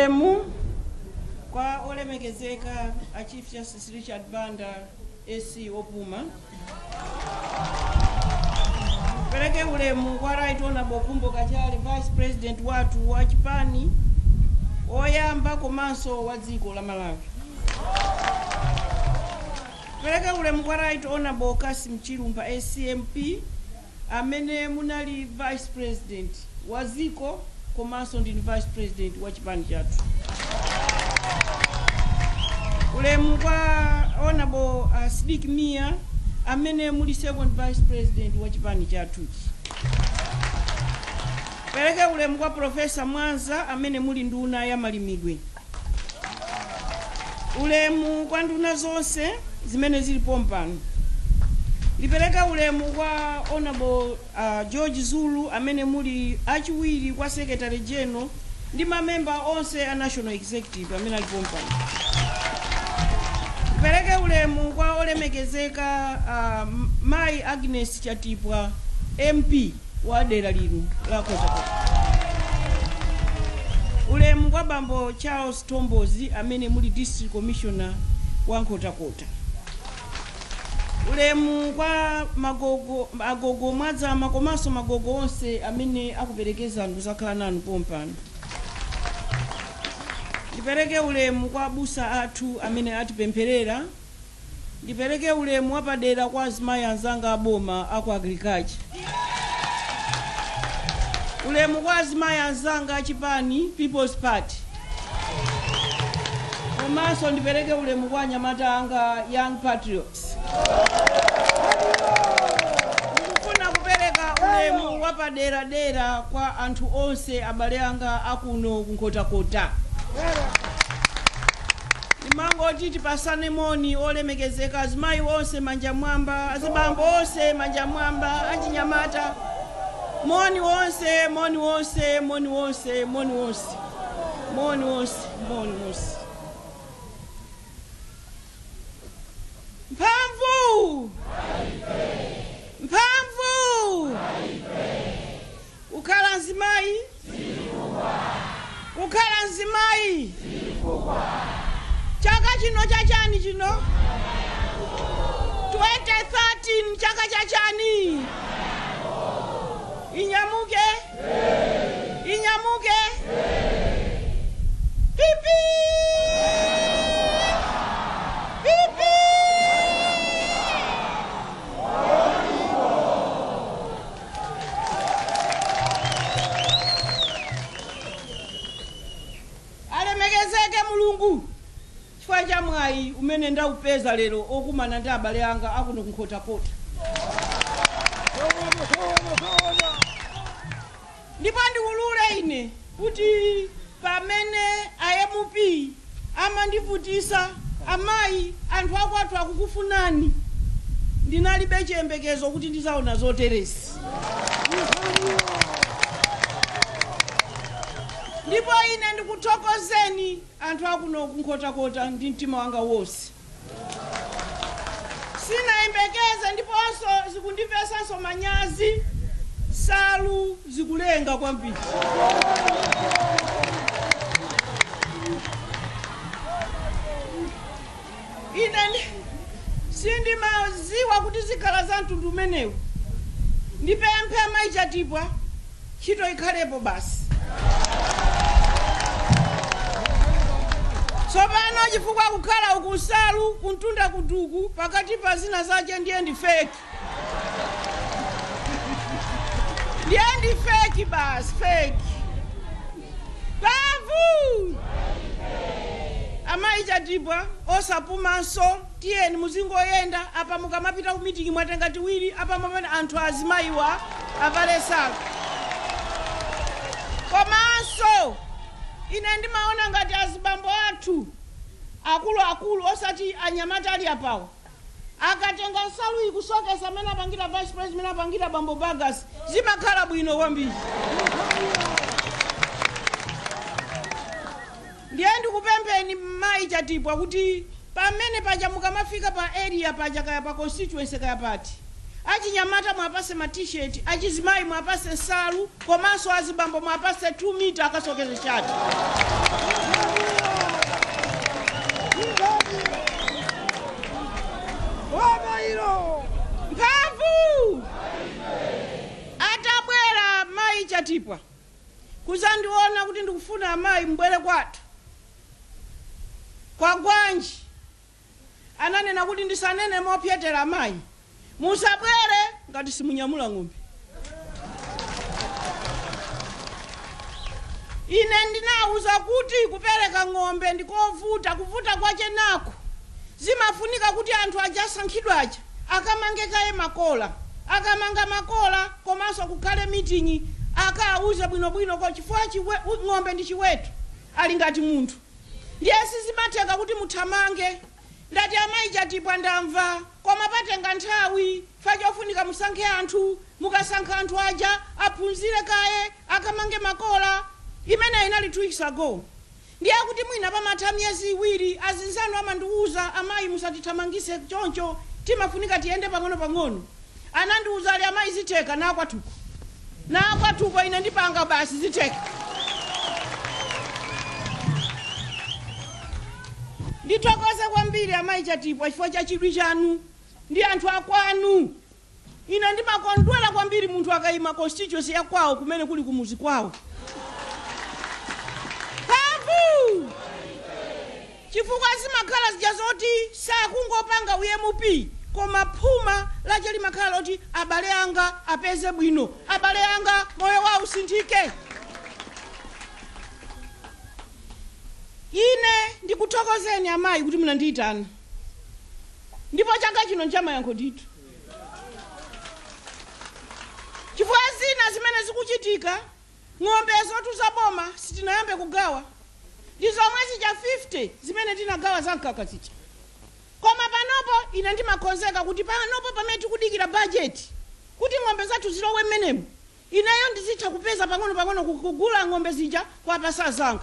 ulemu kwa olemekezeka a Chief Justice Richard Banda AC Opuma. Pereke ulemu kwa Right Honorable Kumbo Kachali Vice President watu wa Chipani oyamba komanso wa dziko la Malawi. Pereke ulemu kwa Right Honorable Kasim Chilumba ACMP amene munali Vice President wa dziko komanso ndi Vice President wa Chipani chathu. Ulemu kwa Honorable Sidik Mia amene muli Second Vice President wa Chipani chathu. Pereke ulemu kwa Professor Mwanza amene muli nduna ya malimidwe. Ulemu kwa nduna zonse zimene zili pompano. Lipereka ulemu kwa Honorable George Zulu amene muli achiwiri kwa Secretary General ndi mamemba onse a National Executive amene ali pompano. Lipereke ulemu kwa olemekezeka Mai Agnes Chatipwa MP wa dera lino la Kotakota. Ulemu kwa Bambo Charles Tombozi amene muli District Commissioner wa Kotakota. Ulemu kwa agogo mwadzama komanso magogo onse amene akuperekeza nduzakhala nanu pompano. Ndipereke ulemu kwa abusa athu amene atipempherera. Ndipereke ulemu wapadera kwa azimayi anzanga aboma aku agriculture. Ulemu kwa azimayi anzanga achipani People's Party. Komanso ndipereke ulemu kwa anyamata anga Young Patriots. Ndikufuna kupereka ulemu wapadera kwa anthu onse abale anga akuno kunkotakota. Nimangoti tipasane moni olemekezeka azimayi onse manja mwamba, azibambo onse manja mwamba, achinyamata moni onse, moni onse, moni onse, moni onse, moni onse, moni onse. Mphamvu! Mphamvu! Ukhala nzimayi? Ukhala nzimayi? Chaka chino chachani chino? 2013 chaka chachani? Inyamuke? Inyamuke? Pipi! Pipi! Alemekezeke Mulungu. Chifukwa cha mwayi umene ndaupeza lero okumana ndi abale anga akuno kunkotakota. Ndipo ndiulule ine kuti pamene IMP amandivutisa amayi anthu akwathu akukufunani ndinalibe chiyembekezo kuti ndizaona zoteresi. Ndipo ine ndikuthokozeni anthu akuno kunkotakota ndi mtima wanga wonse. Sinayembekeze ndiponso zikundiphesanso manyazi, salu zikulenga kwambiri. Ine sindimaziwa kuti zikhala za mtundu umenewu. Ndipemphe Mai Chatipwa ntchito ikhalepo basi. Tsopano chifukwa kukhala ukusalu kuntunda kuduku pakati pa zina zache ndiye ndi fake. Ndiye ndi fake basi, fake. Bavu! Mai Chatipwa osapumanso tiyeni muzingoyenda apa mukamapita ku meeting mwatenga tiwiri apa pamene anthu azimayiwa avale salu. Komanso ine ndimaona ngati azibambo athu akulu osati anyamata ali apawo akatenga nsalu ikusokesa amene apangira Vice President amene apangira Bambo Bagas zimakhala bwino kwambiri. Ndiye ndikupempheni Mai Chatipwa kuti pamene paja mukamafika pa area paja kaya pa constituency kaya pati achinyamata mwapase ma t-shirt, achizimayi mwapase nsalu, komanso azibambo mwapase 2 mita akasokeze chati. kwa gwanji ananena kuti ndisanene mopyetera amayi musabwere ngati simunyamula ng'ombe. Ine ndinawuza kuti kupereka ng'ombe ndikovuta, kuvuta kwache nako zimafunika kuti anthu ajasankhidwa aja akamange kaye makola, akamanga makola komanso kukhale mitingi akawuze bwinobwino ko chifukwa ng'ombe ndi chiweto ali ngati munthu. Ndiye sizimatheka kuti muthamange ndati amayi Chatipa ndamva koma patenga nthawi fachofunika musankhe anthu, mukasankha anthu aja aphunzire kaye akamange makola. Imene inali 2 weeks ago. Ndiye kuti mwina pamatha miyezi iwiri azinzanu amandiuza amayi musatithamangise choncho timafunika tiyende pang'ono. Anandiuza ali amayi ziteka na akwatuko ine ndipanga basi ziteka. Ndithokoze kwambiri amayi Chatipa chifukwa cha chidwi chanu ndi anthu akwanu. Ine ndimakondwera kwambiri munthu akayima constituency ya kwawo kumene kuli kumuzi kwawo. Chifukwa zimakhala zija zoti sakungopanga UMP koma phuma lache limakhala loti abale anga apeze bwino, abale anga moyo wawo usinthike. Ine ndikuthokozeni amayi kuti munandiyitana ndipo chaka chino nchamayankho ndithu. Chifukwa zina zimene zikuchitika ng'ombe zotu zaboma sitinayambe kugawa ndizo mwezi cha 50 zimene tinagawa za mkaka zicha. Koma panopo ine ndimakonzeka kuti panopo pamene tikudikira budget kuti ng'ombe zathu zilowe mmenemo ineyo ndizitha kupeza pang'ono kugula ng'ombe zija kwa pasa zanga.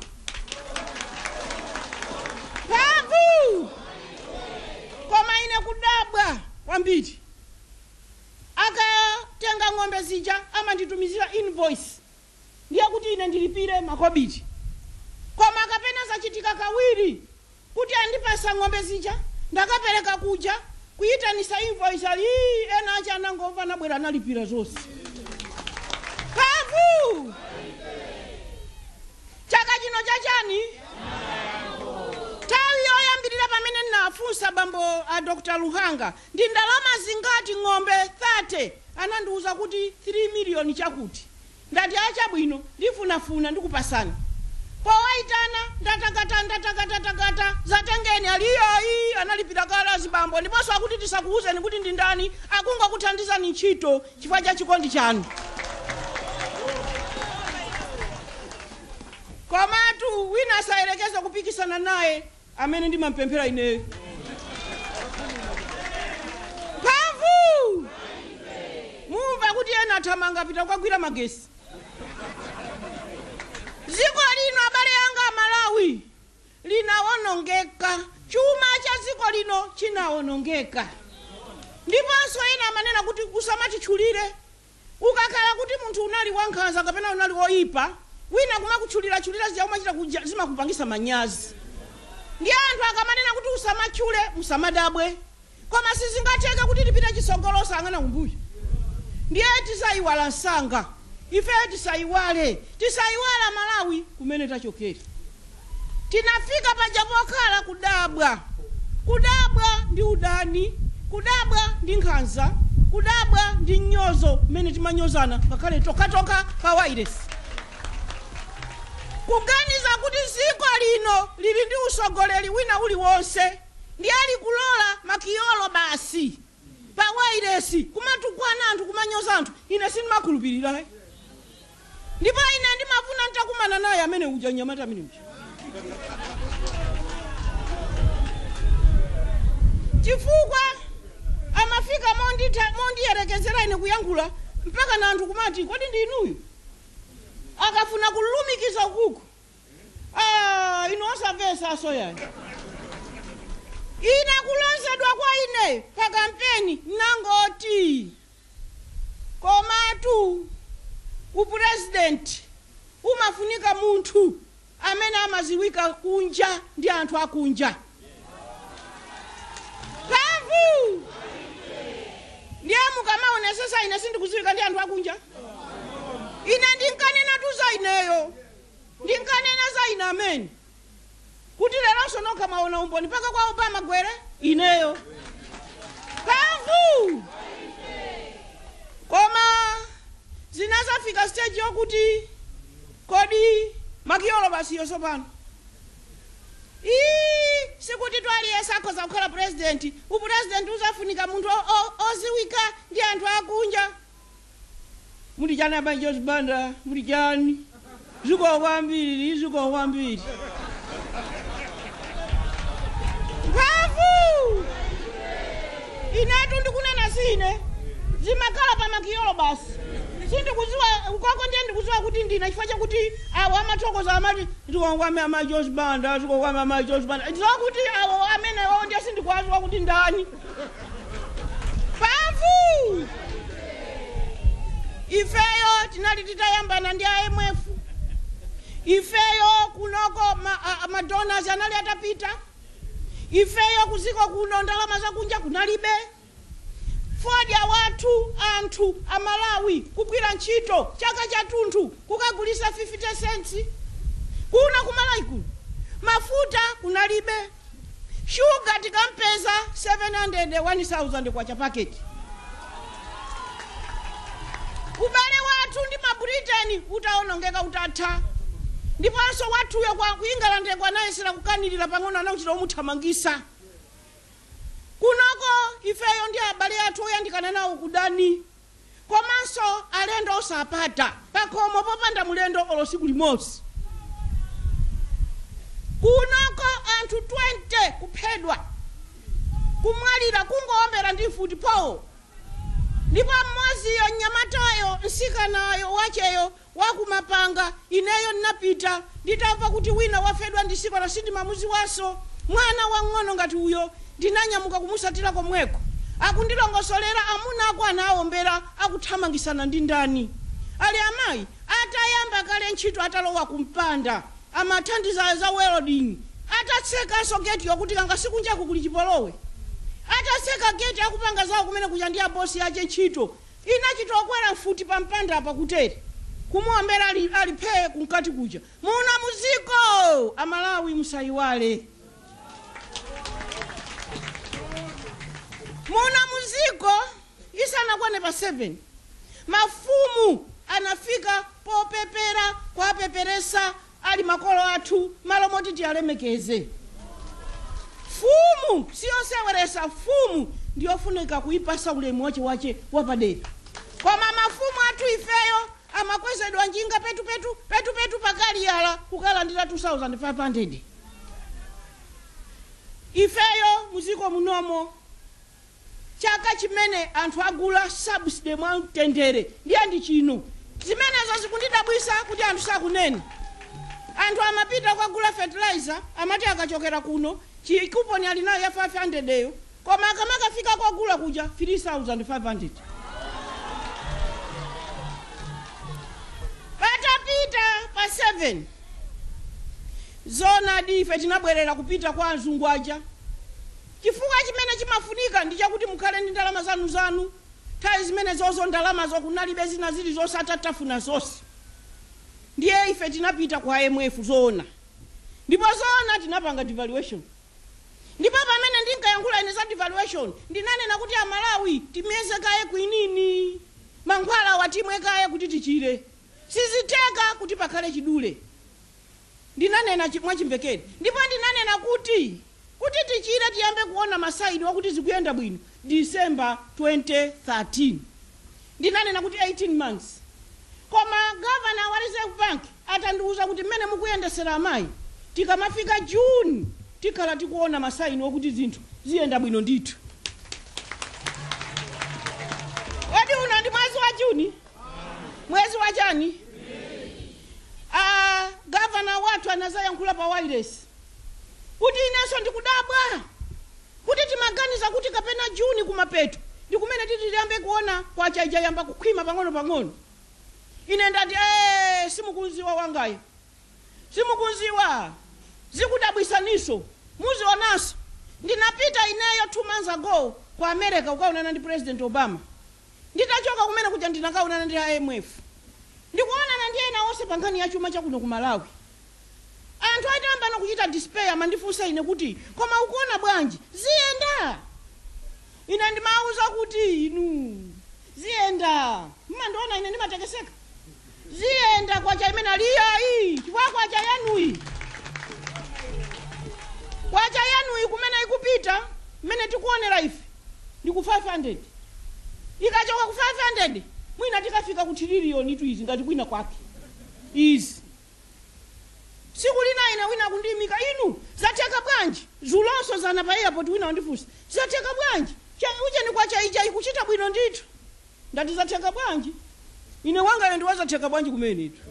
Babu! Koma ine kudabwa kwambiri. Akatenga ng'ombe zija amanditumizira invoice. Ndiye kuti ine ndilipire makobiri. Koma akapena zachitika kawiri kuti andipasa ng'ombe zija ndakapereka kuja kuyitanisa invoice ali ena acha anangomva nabwera analipira zonse. Babu! Chaka chino chachani? Tawi yoyambirira pamene nafunsa bambo a Dr. Luhanga ndi ndalama zingati ng'ombe 30 anandiuza kuti 3 million chakuti. Ndati acha bwino ndifunafuna ndikupasani. Powaitana ndatakata zatengeni aliyoyi analipira kala zibambo ndiponso akuti tisakuuzeni kuti ndi ndani akunga kuthandizani ntchito chifukwa cha chikondi chanu. Komatu wina sayerekeza kupikisana naye amene ndimampemphera ineyo. Mphamvu! Mumva kuti ena athamanga pita kukagwira magesi. Ziko lino abale anga Malawi linawonongeka, chuma cha ziko lino chinawonongeka. Ndiponso ena amanena kuti usamatichulire. Ukakhala kuti munthu unali wankhanza kapena unali woyipa, wina kumakuchulira zija umachita zimakupangisa manyazi. Ndiye anthu akamanena kuti usamachule musamadabwe. Koma sizingatheke kuti tipite chisogolo sangana kumbuyo. Ndiye tisayiwala nsanga. Ife tisaiwala Malawi kumene tachokera. Tinafika paja pokhala kudabwa ndi udani, kudabwa ndi nkhanza, kudabwa ndi nyozo mene timanyozana ngakhale toka pa wireless. Kuganiza kuti ziko lino lili ndi usogoleri wina uliwonse ndi ali kulola makiyolo basi pa wireless kumatukwana anthu kumanyoza anthu ine sindimakhulupirira. Ndipo ine ndimafuna nitakumana naye amene uja nyamata amene uja. Chifukwa amafika mondiyerekezera ine kuyankhula mpaka na anthu kumati kodi ndi inuyo. Akafuna kulumikiza kuku. Ino osavesa asoyani. Ine kulonzedwa kwa ine pa kampeni nangoti komatu upresident umafunika munthu amene amaziwika kunja ndi anthu akunja. Babu! Ndiye mukamaonesesa ine sindikuziwika ndi anthu akunja. Ine ndinkanena tu za ineyo. Ndinkanena za ine amene. kuti leronso nokha maona umboni paka kwa Obama gwere ineyo mphamvu. Koma zinazafika stage yokuti kodi makiyolo basiyo sopano sikuti twaliyese akhoza kukhala president. Upresident uzafunika munthu oziwika ndi anthu akunja. Muli chani abanye George Banda, muli chani ziko kwambiri mphamvu. Inetu ndikunena sine zimakhala pa makiyolo basi. Sindikuziwa ukoko ndiye ndikuziwa kuti ndina chifukwa chakuti awo amathokoza amati ndikokwame ama George Banda, ndikokwame ama George Banda. Ndizo kuti awo amenewo ndiye sindikwaziwa kuti ndani. Mphamvu. Ifeyo tinali titayambana ndi IMF. Ifeyo kunoko madonors anali atapita. Ifeyo kuziko kuno ndalama zakunja kunalibe. Fodya watu anthu amalawi kugwira ntchito chaka chathunthu kukagulisa 50 cents. Kuna kumalawi kuno mafuta kunalibe. Sugar tikampeza 700 1000 kwa chapaketi. Ubale watu ndi maBritain utaonongeka utatha. Ndiponso wathuyo kwa England kwa nayesera kukanilira pang'ono anauchita omuthamangisa. Kunoko ifeyo ndi abale athu oyandikana nawo kudani. Komanso alendo osapata pakomo popanda mulendo olosiku limodzi. Kunoko anthu 20 kuphedwa kumwalira kungowombera ndi futi pawo. Ndipo mmoziyo nyamatayo nsikanayo wacheyo wakumapanga ineyo nnapita nditamva kuti wina wafedwa ndisiko na sindimamuzi waso. Mwana wang'ono ngati uyo ndinanyamuka kumusatira komweko akundilongosolera amuna ako anawombera akuthamangisana ndi ndani. Ali amayi atayamba kale ntchito atalowa kumpanda amathandiza za welding atatsekaso gate yokuti kanga sikunjaku kuli chipolowe. Ataseka gate akupanga zawo kumene kuja ndi bosi yache ntchito inachita okwera mfuti pa mpanda apa kutere kumuombera alipheye kunkati kuja. Muna muziko amalawi musayiwale. Muna muziko isanakwane pa 7 mafumu anafika popepera kwa peperesa ali makolo athu malo moti tialemekeze. Fumu siyoseweresa fumu ndiyofunika kuipasa ulemu wache wapadera. Koma mafumu athu ifeyo amakwezedwa njinga petu pakali yala kukalandira 2500. Ifeyo muziko munomo chaka chimene anthu agula subsidy mwa mtendere ndiye ndi chino. Zimenezo zikundidabwisa kuti anthu sakunene. Anthu amapita kwagula fertilizer amati akachokera kuno chikuponi alinayo ya 500 eyo koma akamakafika kwagula kuja 3500. Patapita pa 7 zona dife tinabwerera kupita kwa azungu aja. Chifukwa chimene chimafunika ndi chakuti mukhale ndi ndalama zanu. Nthawi zimene zozo ndalama zokunalibe zina zili zosatatafuna zonse. Ndiye ife tinapita kwa IMF zona. Ndipo zona tinapanga devaluation. Ndipo pamene ndinkayankhula ine za devaluation ndinanena kuti amalawi timeze kaye kuinini. Mankhwala watimwe kaye kuti tichire. Siziteka kuti pakhale chidule. Ndinanena mwachimvekere. Ndipo ndinanena kuti tichire tiyambe kuona masaidi wakuti zikuyenda bwino December 2013. Ndinanena kuti 18 months. Koma governor wa Reserve Bank atandiuza kuti mmene mukuyendesera amayi tikamafika June tikhala tikuona masaini wakuti zinthu ziyenda bwino ndithu. Wadi uno ndi mwezi wa June? Mwezi wa chani? Governor watu anazayankhula pa wireless kuti ineso ndikudabwa kuti timaganiza kuti kapena June kumapeto ndikumene tiyambe kuona kwa chaija yamba kukhwima pang'ono. Ine ndati simukunziwa wangayo. Simukunziwa. Zikudabwisaniso. Muzionaso. Ndinapita ineyo 2 months ago kwa America ukaonana ndi President Obama. Nditachoka kumene kuja ndinakaonana ndi IMF. Ndikuonana ndi ena onse pangani ya chuma chakuno ku Malawi. anthu ayamba nokuchita despair mandifunsa ine kuti koma ukuona bwanji ziyenda. Ine ndimauza kuti inu ziyenda mmandiona ine ndimatekeseka ziyenda kwacha imene aliyayi chifukwa kwacha yanuyi kumene ikupita mmene tikuonera ife ndi ku 500 ikachoka ku 500 mwina tikafika ku trillion tu izi ngati kwina kwake izi siku lina ine wina kundimika inu zatheka bwanji zulonso zana pa airport wina wandifunsa zatheka bwanji ucheni kwacha ija ikuchita bwino ndithu ndati zatheka bwanji ine wanga ine ndiwazatheka bwanji kumene itu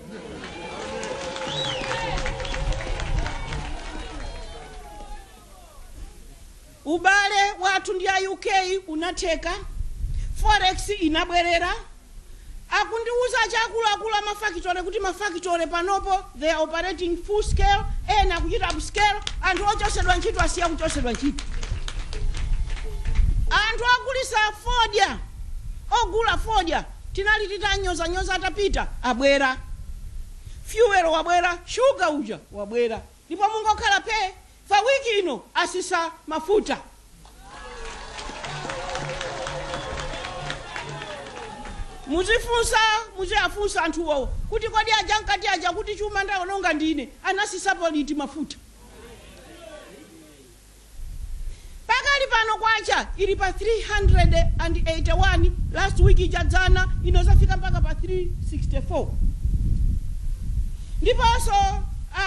ubale wathu ndi a UK unatheka forex inabwerera akundiuza chakuluakulu amafakitore kuti mafakitore panopo they are operating full scale ena kuchita upscale anthu ochosedwa ntchito asiya kuchosedwa ntchito anthu agulisa fodya ogula fodya tinali titanyoza atapita abwera fuel wabwera sugar uja wabwera ndipo mungokhala pe fa wiki ino asisa mafuta muziafunsa anthuwo kuti kodi aja nkati aja kuti chuma ndaononga ndine anasisapo liti mafuta pakali pano kwacha ili pa 381 last week ijadzana inozafika mpaka pa 364 ndiponso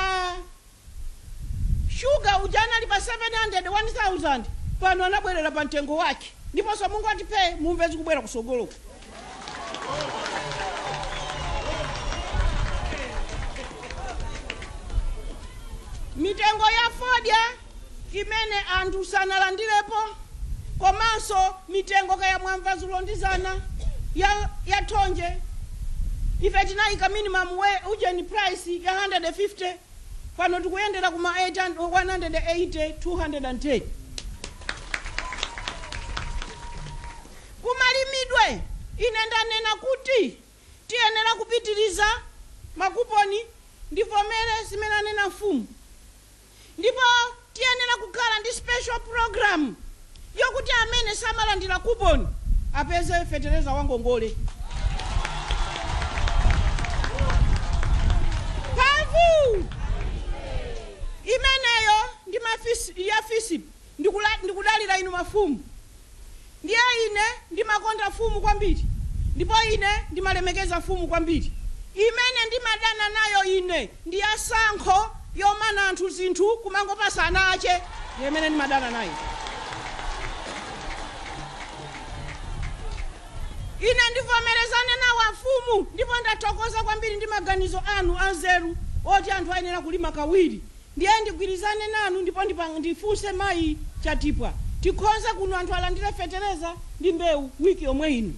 sugar ujana ali pa 700 1000 pano anabwerera pa mtengo wake ndiponso mungu atipe mumve zikubwera kusogoloko mitengo ya fodya imene anthu sanalandirepo komanso mitengo kaya mwamva zulondizana ya thonje ife tinayika minimum ujeni price ya 150 pano tikuyendera kuma 180 210 kumalimidwe ine ndanena kuti tiyenera kupitiriza makuponi ndivomere zimene anena mfumu ndipo tiyenera kukhala ndi special program yokuti amene samalandira kuponi apeze fetereza wangongole pavu imeneyo ndi ya FISIP ndikudalira inu mafumu ndiye ine ndimakonda fumu kwambiri ndipo ine ndimalemekeza fumu kwambiri imene ndimadana nayo ine ndi yasankho yomana anthu zinthu kumangopasa ana ache imene ndimadana nayo ine ndivomerezane nawo mfumu ndipo ndathokoza kwambiri ndi maganizo anu anzeru oti anthu ayenera kulima kawiri ndiye ndigwirizane nanu ndipo ndifunse mayi Chatipwa tikhonza kuno anthu alandire fetereza ndi mbewu wiki yomwe ino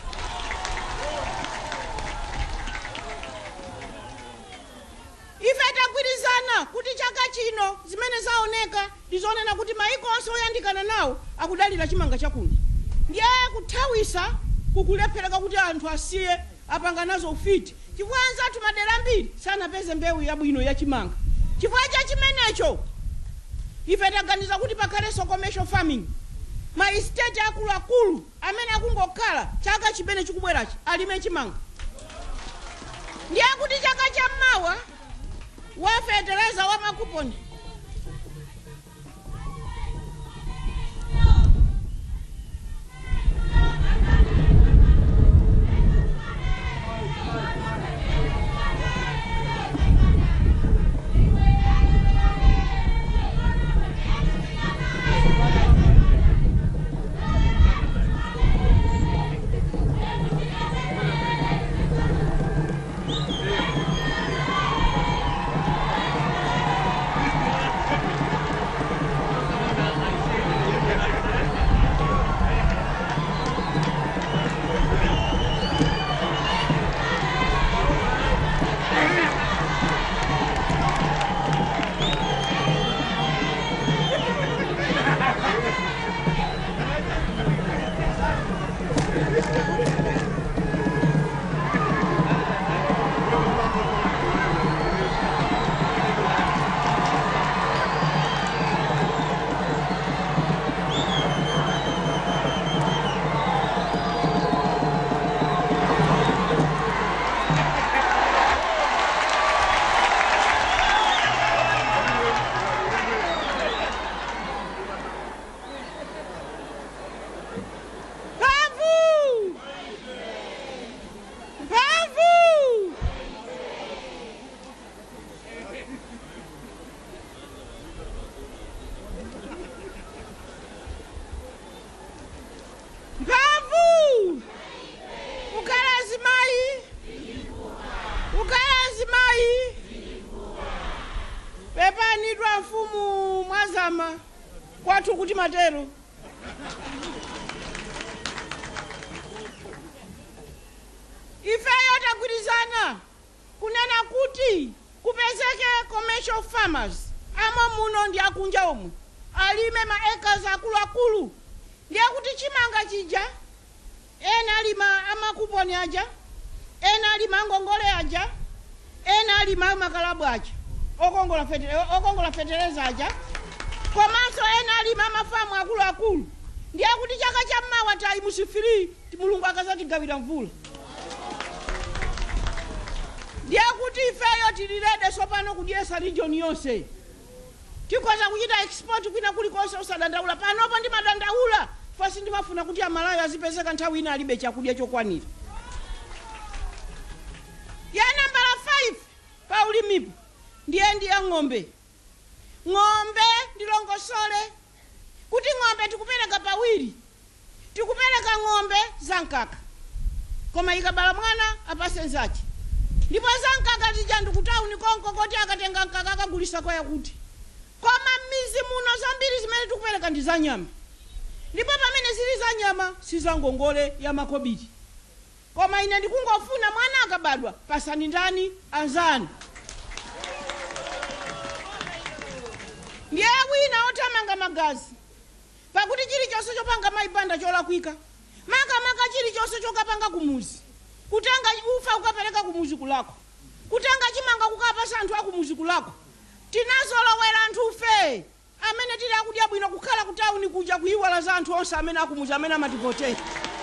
ife tagwirizana kuti chaka chino zimene zaoneka ndizonena kuti maiko onse oyandikana nawo akudalira chimanga chakuno ndiye kuthawisa kukulephereka kuti anthu asiye apanga nazo ufiti chifukwa anzathu madera ambiri sanapeze mbewu yabwino ya chimanga chifukwa cha chimenecho ife taganiza kuti pakhalenso commercial farming ma estate akuluakulu amene akungokhala chaka chimene chikubwerachi alime chimanga ndiye kuti chaka chammawa wafetereza wa makuponi mfumu mwazama kwathu kuti matero. Ifeyo tagwirizana kunena kuti kupezeke commercial farmers amo muno ndi akunja omwe alime maacres akuluakulu, ndiye kuti chimanga chija ena alima amakuponi aja, ena alima ngongole aja, ena alima makalabu aja okongola fetereza aja, komanso ena alima mafamu akuluakulu. Ndiye kuti chaka cha mmawa tayi musifiri Mulungu akazatigawira mvula. Ndiye kuti ifeyo tililede sopano kudyesa region yonse. Tikoza kuchita export kwina kulikonse usadandaula. Panopo ndi madandaula fasi ndimafuna kuti amalayo azipezeka nthawi ina alibe chakudya chokwanira. Ya nambala 5 pa ulimipo ndiye ng'ombe. Ng'ombe ndilongosole kuti ng'ombe tikupereka pawiri. Tikupereka ng'ombe za nkaka, koma ikabala mwana apase nzache. Ndipo za nkaka zija ndikutauni konko koti akatenga nkaka akagulisa kwa yakuti. Koma mizi muno zambiri zimene tikupereka ndi za nyama. Ndipo pamene zili za nyama si za ngongole ya makobiri. Koma ine ndikungofuna mwana akabadwa pasani ndani anzani. Ndiye wina otamanga magazi pakuti chilichonse chopanga maipanda cholakwika. Maka chilichonse chokapanga kumuzi. Kutenga ufa ukapereka kumuzi kulako. Kutenga chimanga kukapasa anthu akumuzi kulako. Tinazolowera anthu ufe amene tili akudya bwino kukhala kutauni kuja kuyiwala za anthu onse amene akumuzi amene amatipotera.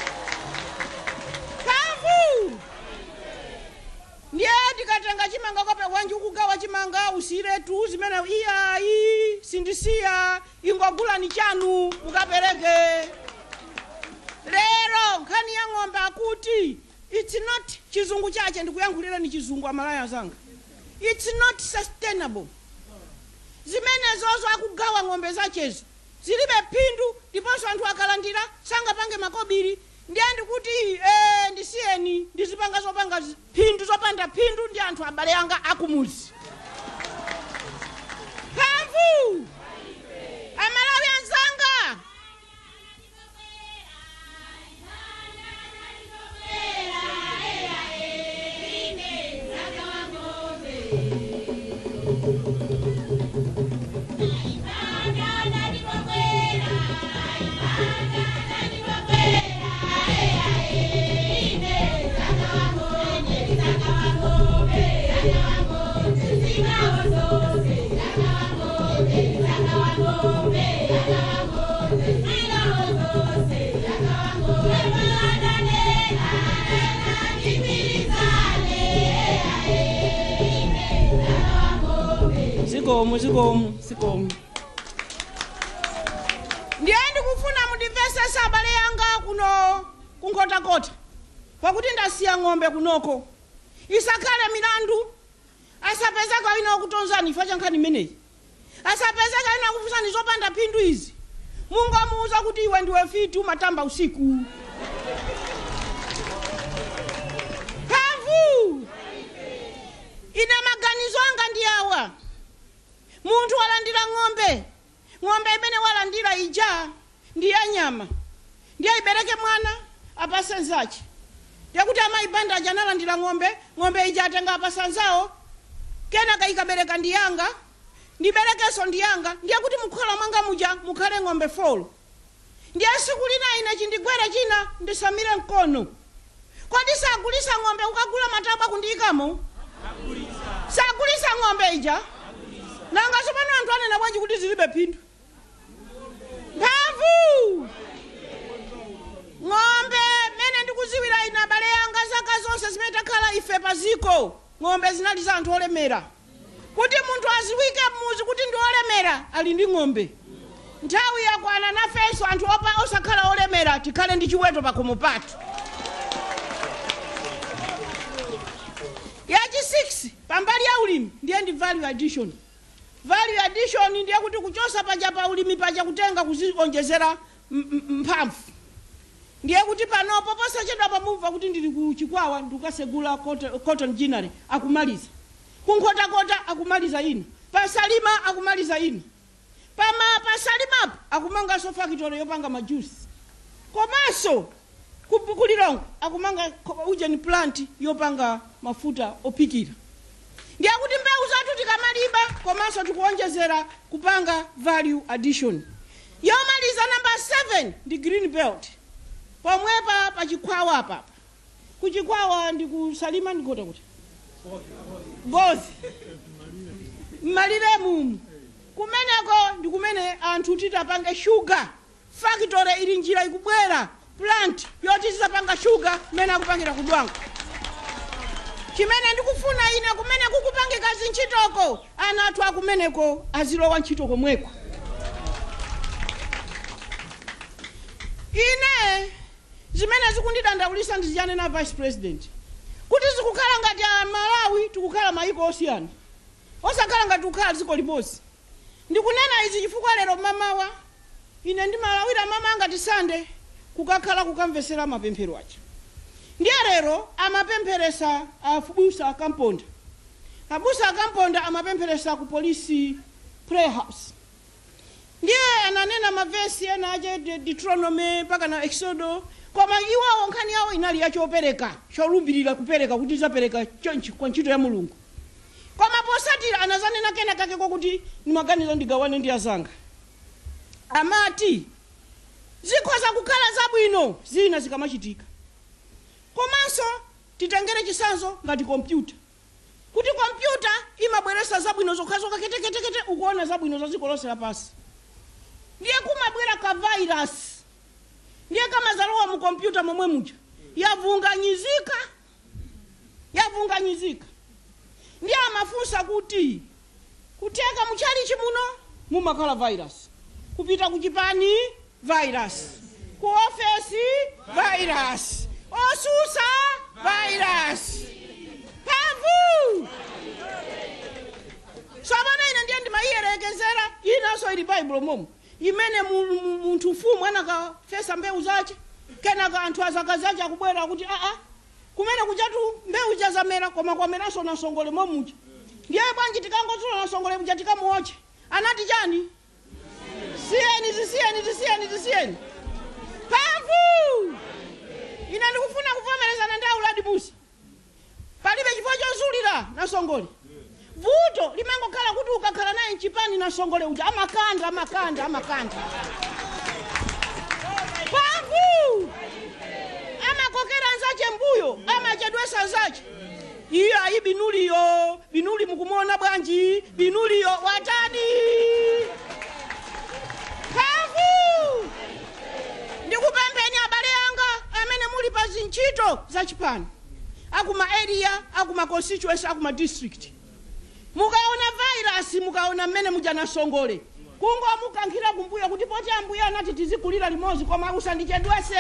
Pamvu ndiye tikatenga chimanga kope wanji ukugawa chimanga usire tu zimene iyayi sindisiya ingogula ni chanu ukapereke. Lero nkhani ya ng'ombe akuti it's not chizungu chache ndikuyankhulira ni chizungu amalaya zanga. It's not sustainable. Zimene zozo akugawa ng'ombe zachezo zilibe phindu ndiponso anthu akalandira sangapange makobiri. Ndiye ndikuti ndisiyeni ndizipanga zopanga phindu zopanda phindu ndi anthu abale anga akumuzi. Pamvu amalawi anzanga Sikomu. Ndiye ndikufuna mudivesesa abale yanga kuno kunkotakota. Pakuti ndasiya ng'ombe kunoko. Isakhale milandu. Asapezeka wina okutonzani ifa chankhani meneyi. Asapezeka wina okufusani zopanda phindu izi. Mungomuuza kuti iwe ndiwe fiti umatamba usiku. Pamvu ine maganizo anga ndi awa. Muntu walandira ng'ombe. Ng'ombe imene walandira ija ndiye nyama. Ndiye ibereke mwana apase nzache. Ndiye kuti amaibanda aja analandira ng'ombe, ng'ombe ija atenga apasa nzawo. Kenaka ikabereka ndiyanga, ndiberekeso ndiyanga. Ndiye kuti mukhala mwanga muja mukhale ng'ombe folo. Ndiye siku lina ine chindigwere china ndisamire mkono. Kodi sagulisa ng'ombe ukagula matabwa kundiyikamo? Sagulisa ng'ombe ija? Nanga sopano anthu anena bwanji kuti zilibe phindu. Mphamvu ng'ombe mene ndikuziwira ina abale yanga zaka zonse zimene takhala ife paziko ng'ombe zinali za anthu olemera. Kuti munthu aziwike mmuzi kuti ndi olemera ali ndi ng'ombe. Nthawi yakwana nafenso anthu opa osakhala olemera tikhale ndi chiweto pakomo pathu. Yachi 6 pambali ya ulimi ndiye ndi value addition. Value addition ndiye kuti kuchosa paja pa ulimi paja kutenga kuzionjezera mphamvu. Ndiye kuti panopo posachedwa pamumva kuti ndili ku Chikwawa ndikasegula cotton ginnery akumaliza. Kunkotakota akumaliza ina. pasalima akumaliza ino pasalimapo akumanganso factory yopanga majusi komanso kulilongo akumanga ujeni plant yopanga mafuta opikira ndiye kuti mbewu zathu tikamaliba komanso tikuonjezera kupanga value addition. Yomaliza number 7 ndi green belt pomwepa pachikwawa apa kuchikwawa ndikusalima ndikota kuti gozi malire mumu kumeneko ndikumene anthu titapange sugar factory ili njira ikubwera plant yoti zisapanga sugar mene akupangira kudwanga chimene ndikufuna ine kumene kukupangika ntchitoko ana athu akumeneko azilowa ntchito komweko. Ine zimene zikundidandaulisa ndiziyane na vice president kuti zikukhala ngati Malawi tikukhala maiko osiyana osakhala ngati tikukhala dziko limodzi. Ndikunena izi chifukwa lero mamawa ine ndi malawira mama ngati Sande kukakhala kukamvesera mapemphero acho. Ndiye lero amapempheresa abusa akamponda. Abusa akamponda amapempheresa ku police prayer house. Ndiye ananena mavesi ena aje Deuteronomy paka na Exodo koma iwawo nkhani yawo inali yachopereka cholumbirira kupereka kuti zapereka chonchi kwa ntchito ya Mulungu. Koma posatira anazanena kena kake kuti nimaganizo ndigawane ndi azanga. Amati zikhoza kukhala zabwino zina zikamachitika. Komanso titengere chisanzo ngati kompyuta. Kuti kompyuta imabweresa zabwino zokhazoka kete ukuona zabwino za dziko lonse lapasi. Ndiye kumabwera ka virus. Ndiye kama zalowa mu kompyuta momwe muja yavunganyizika. Ndiye amafunsa kuti kuteka muchali chimuno mumakhala virus, kupita kuchipani virus, ku ofesi virus, osusa virus. Pavu sabana ina ndiye ndimayiyerekezera inaso ili Bible momo imene munthu mfumu anakafesa mbewu zace kenaka anthu azakazace akubwera kuti kumene kujatu mbewu jazamera koma kwameraso na songole momuja. Ndiye bwanji tikangotsula na songole muja tikamuoche anati chani zisiyeni pavu. Ina ndikufuna kuvomerezana ndi auladi Musa palibe chifukwa chozulira na songole. Vuto limangokhala kuti ukakhala naye mchipani na songole uja amakanda pavu amakokera nzache mbuyo amachedwesa zache iyo ayi binuli mukumona bwanji binuliyo watani pavu. Ndikupembeni abale anga amene muli pa zintchito zachipani akuma area akuma constituency akuma district mukaona virus mukaona mmene muja na songole kungo mukankhira kumbuyo kuti poti ambuye anati tizikulira limodzi koma usandichedwese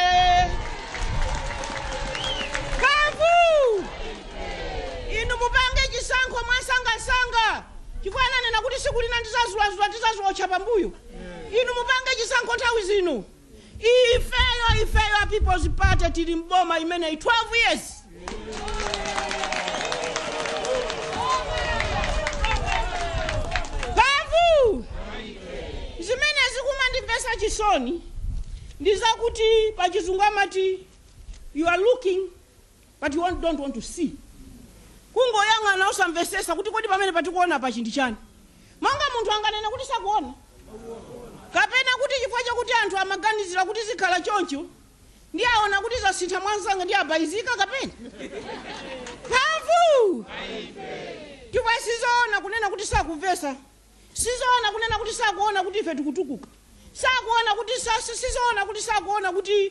pavu. Inu mupange chisankho mwasangasanga chifukwa ananena kuti sikulina ndizazulazula tizazulocha pambuyo. Inu mupange chisankho nthawi zino. Ifeyo People's Party tili mboma imene 12 years. Pavu zimene zikumandipesa chisoni ndizakuti pachizungu amati you are looking but you don't want to see. Kungoyang'ana usamvesesa kuti kodi pamene patikuona pa chindi chani. Monga munthu anganena kuti sakuona kapena kuti chifukwa chakuti anthu amaganizira kuti zikhala choncho ndiye aona kuti zasintha mwansanga ndiye abayizika kapena pavu. Chifukwa sizoona kunena kuti sakuvesa, sizoona kunena kuti sakuona kuti ife tikutukuka, sakuona kuti sizoona kuti sakuona kuti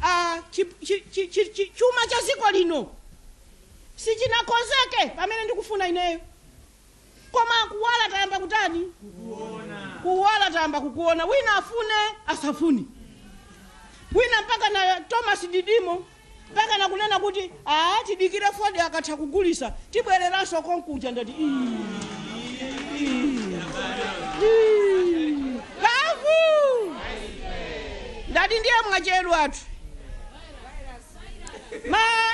chuma cha ziko lino sichinakonzeke pamene ndikufuna ineyo. Koma kuwala tayamba kutani? Kuwala tayamba kukuona. Wina afune asafuni. Wina mpaka na Thomas Didimo mpaka na kunena kuti tidikire Ford akatha kugulisa tibwereranso konkuja ndati pavu ndati ndiye mwachedwa athu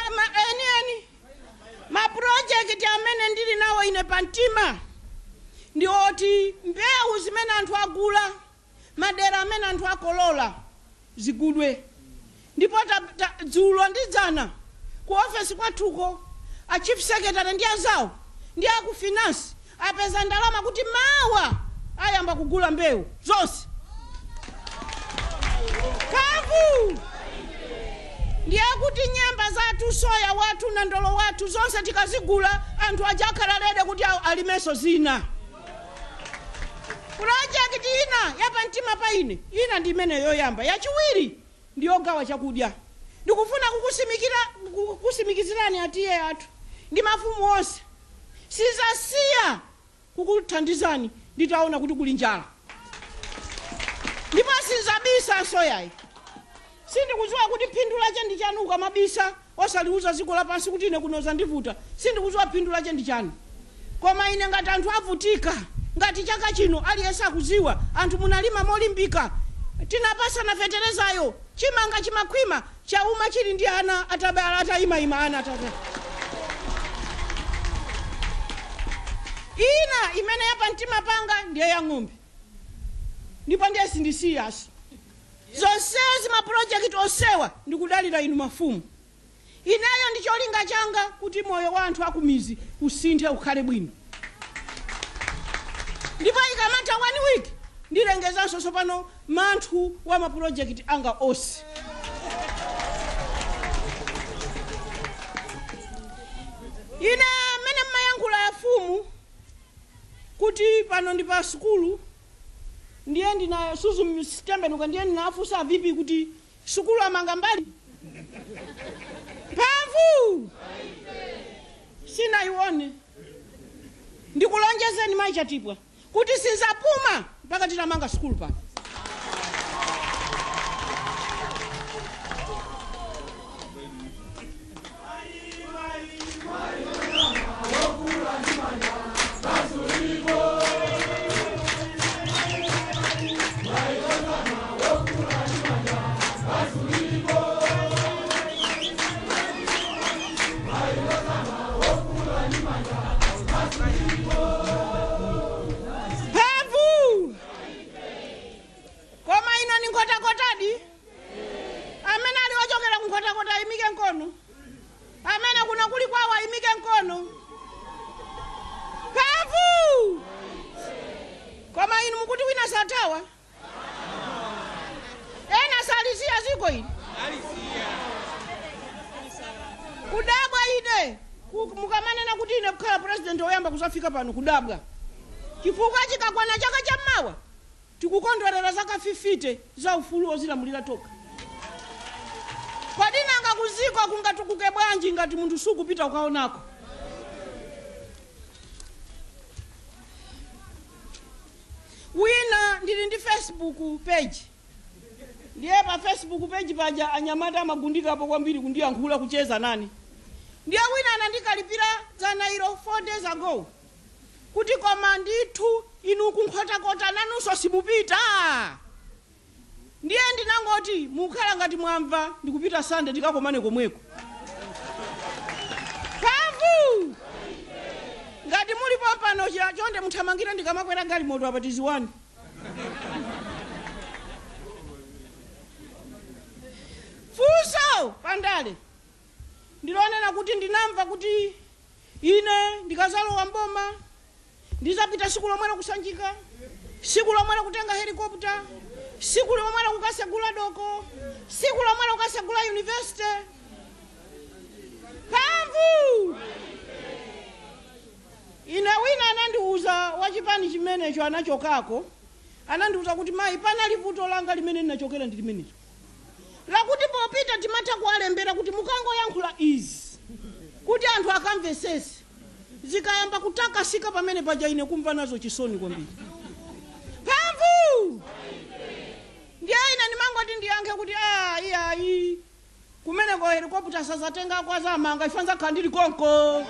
ma project amene ndili nawo ine pantima ndi oti mbewu zimene anthu agula madera amene anthu akolola zigulwe. Ndipo dzulo ndi dzana ku ofesi kwathuko a chief secretary ndi azawo ndi aku finance apeza ndalama kuti mawa ayamba kugula mbewu zonse. Kavu ndiye kuti nyemba zathu, soya wathu na ndolo wathu zonse tikazigula anthu ajakhala lede kuti alimeso zina. Project ina yapa mtima paine ina ndi imene yoyamba. Yachiwiri ndiyogawa chakudya. Ndikufuna kukusimikizirani atiye athu ndi mafumu onse sizasiya kukuthandizani nditaona kuti kuli njala. Ndipo sizabisa soyayi. Sindikudziwa kuti phindu lache ndi chanu ukamabisa osaliuza dziko lapansi kuti ine kunoza ndivuta. Sindikudziwa phindu lache ndi chanu. Koma ine ngati anthu avutika ngati chaka chino aliyense akudziwa anthu munalima molimbika tinapasa na feterezayo chimanga chimakhwima chauma chili ndi ana atabala atayima ana atabala. Ina imene yapa mtima panga ndiye ya ng'ombe. Ndipo ndiye sindisiyaso. Zonsezi ma project osewa ndikudalira inu mafumu. Ineyo ndi cholinga changa kuti moyo wa anthu akumizi usinthe ukhale bwino. Ndipo ikamata 1 week ndilengezanso sopano manthu wa ma project anga onse. Ine mene mayankula ya fumu kuti pano ndi pa sukulu ndiye ndina Suzu Stembenuka ndiye ndinafusa vipi kuti sukulu amanga mbali mphamvu sina iwone. Ndikulonjezeni maichatipwa kuti sizapuma mpaka titamanga sukulu pano. Amena kuna kuli kwawa imike mkono. Kavu! Koma inu mukuti wina satawa? Ena salisia ziko hii? Kudabwa ine. Mukamane na kuti ine kukhala president oyamba kusafika pano kudabwa. Chifukwa chikakwana chaka cha mawa. Tikukondwerera zaka 50 za ufulu ozilamulira toka. Kwa dina anga kuzikwa kungatukuke bwanji ngati mundu sukupita ukaonako. Wina ndili ndi Facebook page. Ndiye pa Facebook page paja anyamata magundika hapo kwambiri kundiyankhula kucheza nani. Ndiye wina anandikalipira Zanairo 4 days ago. Kuti koma ndithu inu kunkhota-kota nanunso simupita. Ndiye ndinangoti mukhala ngati mwamva ndikupita Sunday ndikakomane komweko. Kavu! Ngati muli pano chonde muthamangira ndikamakwera galimoto apatizi 1. Fuso pandale. Ndilonena kuti ndinamva kuti ine ndikazalowa mboma ndizapita siku lomwe kusanjika, siku lomwe kutenga helicopter, siku lomwe kukasegula doko, siku lomwe kukasegula university. Pamvu! Ine wina anandiuza wachipani chimenecho anachokako, anandiuza kuti mai panali vuto langa limene ninachokera ndi limenecho. Lakuti popita timata kualembera kuti mukango yankhula izi. Kuti anthu akamvesese. Zikayamba kutakasika pamene paja ine kumva nazo chisoni kwambiri. Pamvu! Ndiye ina nimangoti ndiyankhe kuti iya kumene kwa helicopter sazatenga kwa zamanga ifanza khandili konko.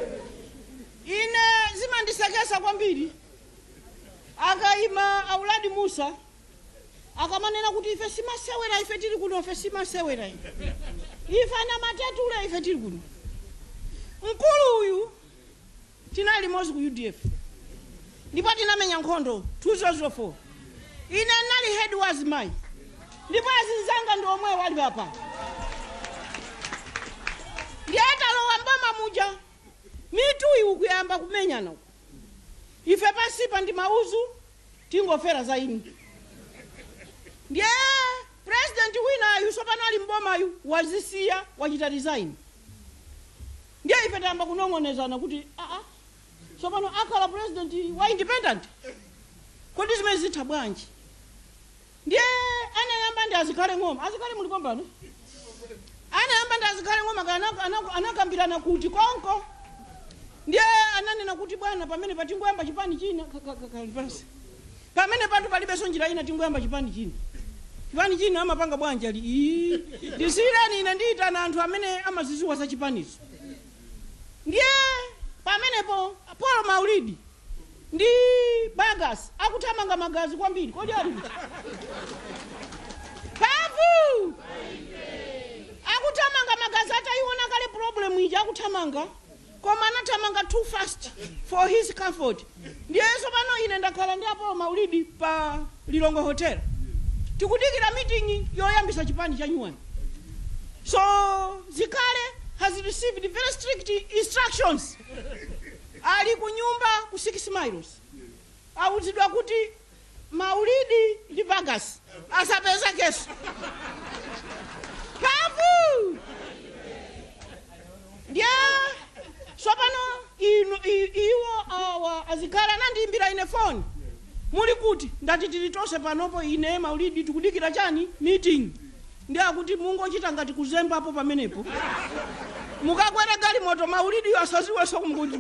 Ine zimandisekesa kwambiri. Akaima auladi abusa akamanena kuti ife simasewera ife tili kuno ife simasewera ife ana matetula ife tili kuno mkulu uyu tinali mozi ku UDF ndipo tinamenya nkhondo 2004 ine nali head was mai ndipo azinzanga ndi omwe wali apa ndieta lowa mboma muja mitu iwu kuyamba kumenyana ife pasipa ndi mauzu tingofera za ini ndiye president wina yu sopano ali mboma yu wazisiya wachita resign ndiye ife tamba kunong'onezana kuti sopano akhala president wa independent kodi zimene zitha bwanji ndiye anayamba ndi azikhale ng'oma azikhale muli kombano anayamba ndi azikhale ng'oma anakambirana kuti konko ndiye ananena kuti bwana pamene patingoyamba chipani china kalipasi pamene pantu palibenso njira ina tingoyamba chipani china amapanga bwanja ndisireni ine ndiitana anthu amene amaziziwa za chipanizo ndiye pamenepo Paul Maulidi ndi Bagas akuthamanga magazi kwambiri kodi ali kuti pavu akuthamanga magazi ataiona kale problem ija akuthamanga koma anathamanga too fast for his comfort ndiyeso pano ine ndakhala ndi Paul Maulidi pa Lilongwe Hotel tikudikira meeting yoyambisa chipani cha nyuwani so Zikale has received very strict instructions ali kunyumba ku 6 miles awuzidwa kuti Maulidi ndi Bagas asapeza keso pavu ndiye sopano iwo awa azikhala nandiimbira ine phone muli kuti ndati tilitose panopo ine Maulidi tikudikira chani meeting ndiye akuti mungochita ngati kuzembapo pamenepo mukakwera gali moto Maulidi asaziweso kumkuti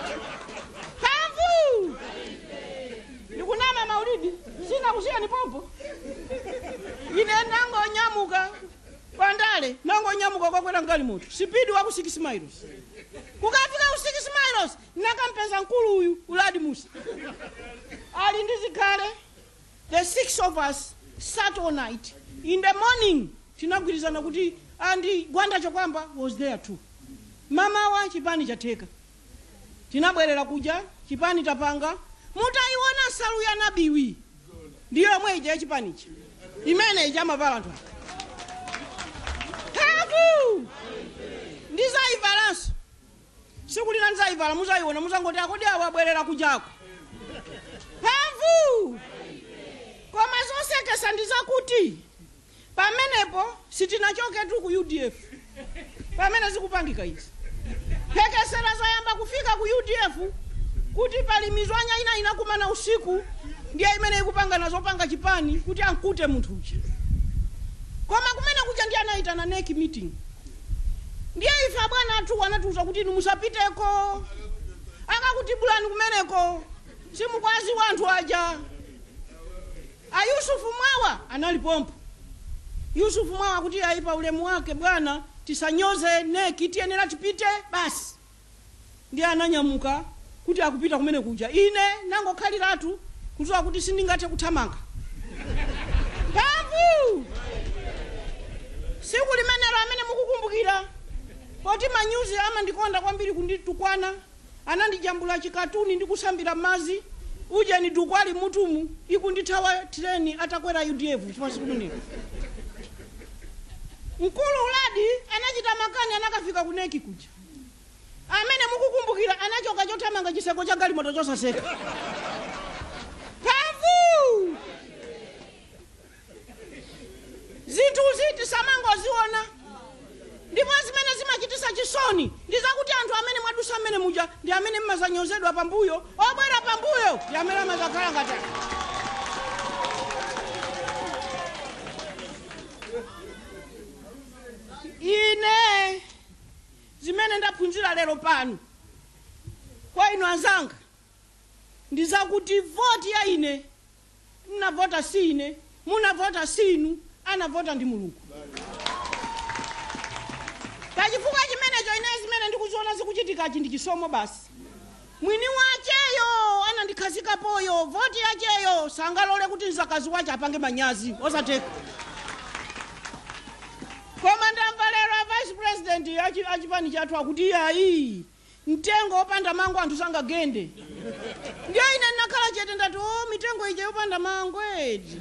pavu ndikunama Maulidi sina kusiya ni pompo ine nango nyamuka kwandale nango nyamuka kwakwera gali moto speed wa ku 6 miles kukafika ku 6 miles nakampeza nkulu uyu Uladi Musa ali ndi Zikale the 6 of us sat all night in the morning tinagwirizana kuti andi Gwanda Chokwamba was there too mama wa chipani chateka tinabwerera kuja chipani tapanga mutaiona salu ya nabiwi ndiyo mweja chipanichi imene ijamavala anthu havu ndizaivalanso sikulina ndizaivala muzaiona muzangoti akodi awo abwerera kujako havu koma zosekesa ndizakuti pamenepo sitinachoke tu ku UDF pamene zikupangika izi phekesera zoyamba kufika ku UDF kuti pali mizwanya ina inakumana usiku ndiye imene ikupanga nazopanga chipani kuti ankute munthu uja koma kumene kuja ndiye anaitana NEC meeting ndiye ife bwana athu anatuza kuti inu musapiteko akakuti bulani kumeneko simukwazi wanthu aja Yusufu Mwawa analipompo Yusufu Mwawa kuti aipa ulemu wake bwana tisanyoze NEC tiyenera tipite basi ndiye ananyamuka kuti akupita kumene kuja ine nangokhaliratu kuzowa kuti sindingathe kuthamanga pavu siku limenelo amene mukukumbukira poti manyuzi amandikonda kwambiri kunditukwana anandijambula chikatuni ndikusambira mazi uje ni dukwali mutumu ikundithawa treni atakwera UDF chipasi kumeneko mkulu Uladi anachita makani anakafika ku NEC kuja amene mukukumbukira anachoka chothamanga chiseko cha galimoto chosaseka pavu zinthu ziti samangoziona ndipo zimene zimachitisa chisoni ndizakuti anthu amene mwadusa amene muja ndi amene mmazanyozedwa pambuyo obwera pambuyo ndi amene amazakhala ngati ine zimene ndaphunzira lero pano kwa inu anzanga ndizakuti voti ya ine mnavota si ine munavota si inu anavota ndi Mulungu pachifukwa chimenecho ine zimene ndikuziona zikuchitikachi ndi chisomo basi mwini wacheyo anandikhazika poyo voti yacheyo sangalole kuti mzakazi wache apange manyazi osateka. Koma ndamva lero vice president achipani chathu akuti ayi mtengo opanda mango anthu sangagende. Ndiyo ine ndinakhala chete ndati mitengo ije yopanda mango eti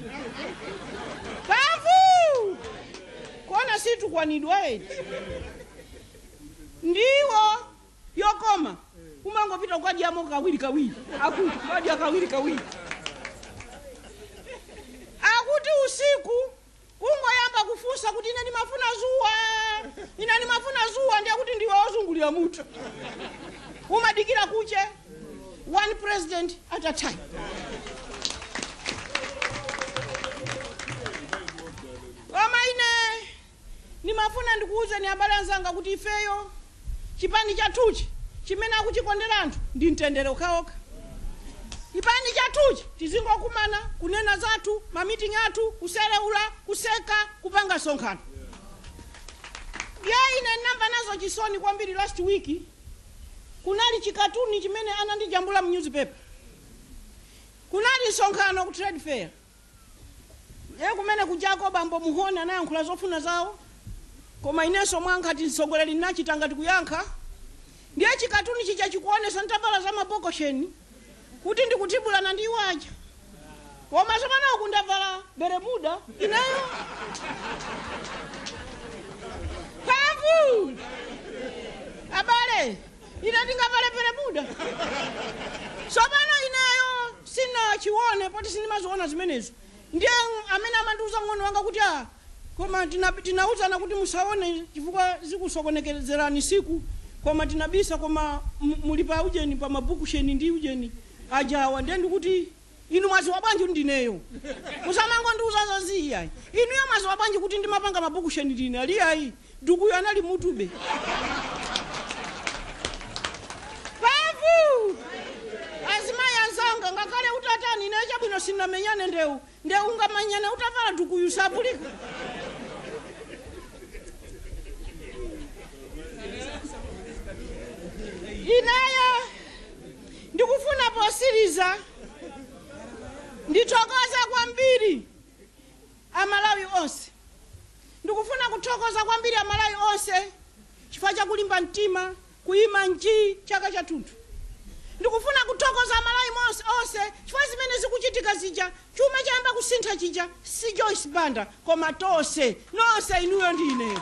pavu kuona situkwanidwa eti ndiwo yokoma umangopita kwadiamo kawiri akuti kwadia kawiri akuti usiku ungoyamba kufunsa kuti ine ndimafuna zuwa ndiye kuti ndiwe ozungulira mutu umadikira kuche one president at a time. Koma ine nimafuna ndikuuze ni abale anzanga kuti ifeyo chipani chathuchi chimene akuchikondera anthu ndi mtendere okhaokha. Chipani chathuchi tizingokumana kunena zathu mamiting athu kusereula kuseka kupanga msonkhano. Ine namba nazo chisoni kwambiri last week kunali chikatuni chimene anandijambula mu newspaper. Kunali msonkhano ku trade fair. Kumene kujako bambo Muhona anayankhula zofuna zawo. Koma inenso mwankati mtsogoleri nachitanga tikuyankha. Ndiye chikatuni chicha chikuonesa ntavala za mabokosheni kuti ndikutibulana ndi iwaja. Koma samana kundavala beremuda inayo. Pavu! Abale, ine ndingavale beremuda. Samana inayo sina chione poti sinimaziona zimenezo. Ndiye amene amandiuza ng'ono wanga kuti koma tinauzana kuti musaone chifukwa zikusokonekezerani siku koma tinabisa koma mulipa ujeni pa mabukusheni ndi ujeni ajawa ndiye ndikuti inu mwazi wabwanji ndineyo musamango ndiuza zoziya inu yo mwazi wabwanji kuti ndimapanga mabukusheni ndine ali ayi duku yanali mutube pavu azimaya nzanga ngakale utatani ine chabwino sinamenyane ndeu ungamanyane utavala duku yusapulika. Inayo ndikufuna posiriza ndithokoza kwambiri amalawi onse. Ndikufuna kuthokoza kwambiri amalawi onse chifukwa cha kulimba mtima kuyima nji chaka chathunthu. Ndikufuna kuthokoza amalawi onse chifukwa zimene zikuchitika zija chuma chayamba kusintha chija si Joyce Banda koma tonse nonse inuyo ndine.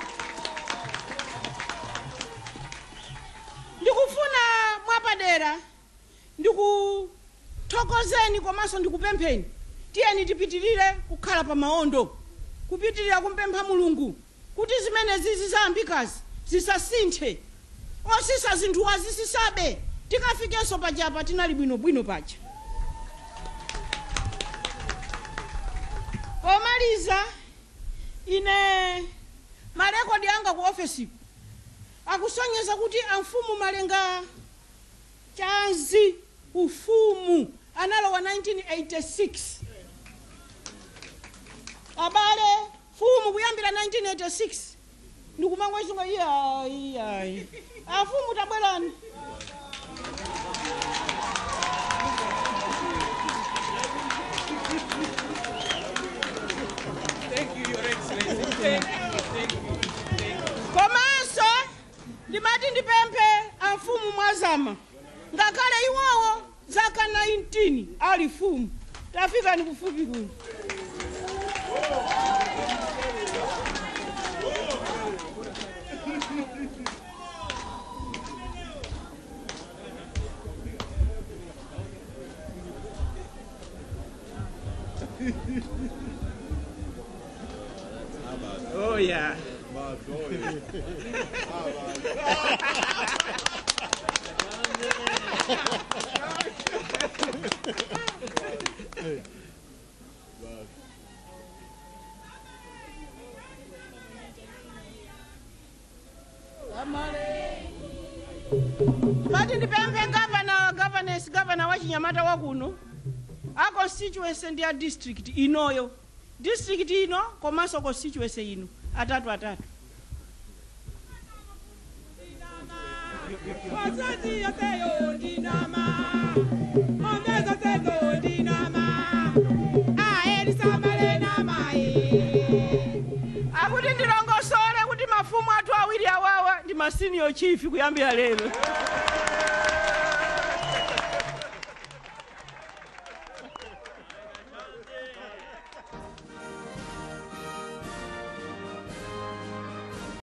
Ndikufuna mwapadera ndikuthokozeni komanso ndikupempheni tiyeni tipitirire kukhala pa maondo kupitirira kumpempha Mulungu kuti zimene zizambikazi zisasinthe osisa zinthu azisisabe tikafikenso pajapa tinali bwinobwino paja. Pomaliza ine marekodi anga ku ofesi akusonyeza kuti amfumu Malenga Chanzi ufumu analowa 1986. Abale fumu kuyambira 1986 ndikumangwesunga iya afumu tabwelani. Thank you, Your Excellency. Thank you. Komanso ndimati ndipemphe amfumu mwazama ngakhale iwowo zaka 19 ali fumu tafika ni kufupi kuno. Oh yeah. Mati ndipemphe governor wa Chinyamata wakuno a constituency ndi a district inoyo district ino komanso constituency ino atatu. Wazazi yote yo ndinama kuti ndilongosole kuti mafumu athu awiri awawa ndi ma senior chief kuyambira lero.